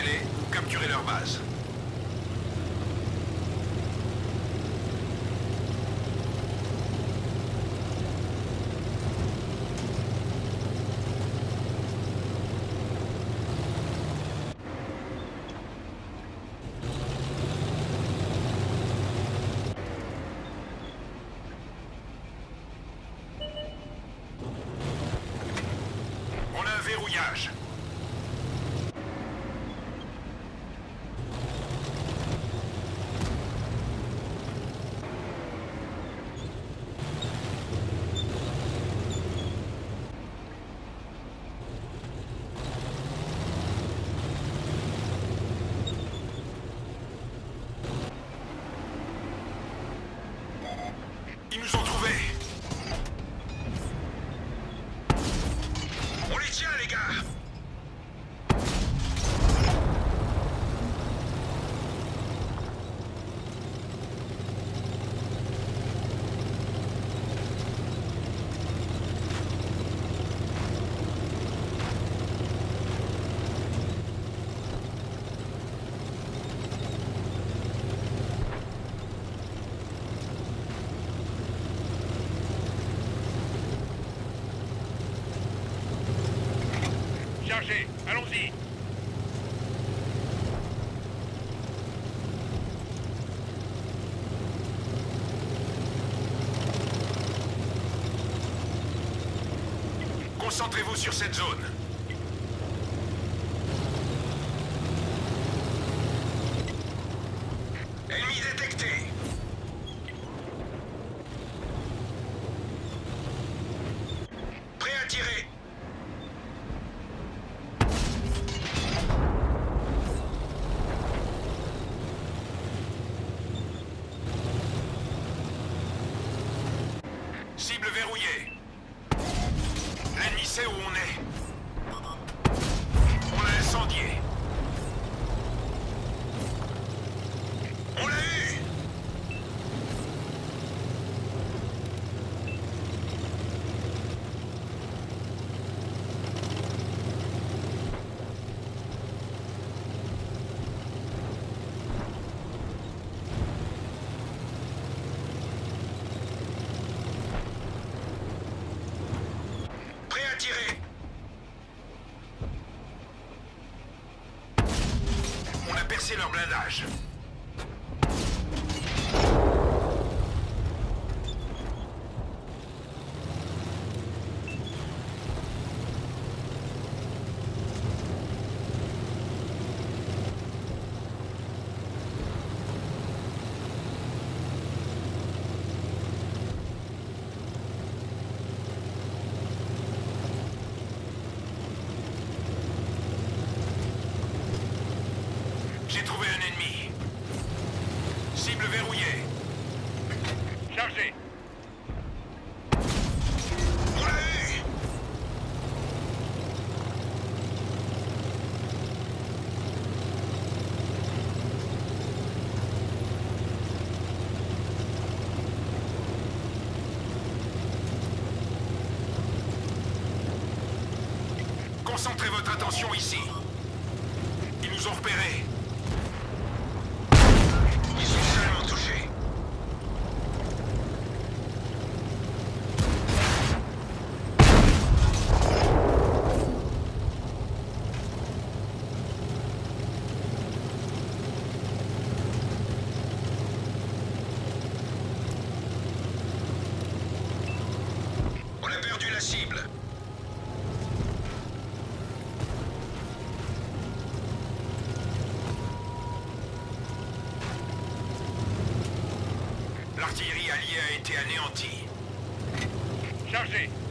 Arrêtez-les ou capturez leur base. On a un verrouillage. Ils nous ont trouvés. On les tient, les gars. Chargé, allons-y. Concentrez-vous sur cette zone. Ennemi détecté. Prêt à tirer. Cible verrouillée. L'ennemi sait où on est. On l'a incendié. On l'a eu. Prêt à tirer. On a percé leur blindage. J'ai trouvé un ennemi. Cible verrouillée. Chargé. On l'a eu. Concentrez votre attention ici. Ils nous ont repérés. Ils sont seulement touchés. On a perdu la cible. L'artillerie alliée a été anéantie. Chargé.